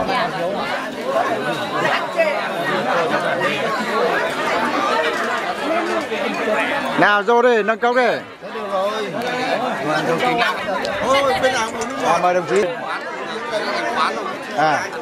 Nào vô đi, nâng cốc đi. Được rồi. Thôi bên nào cũng nước ngọt. Mời đồng chí. À.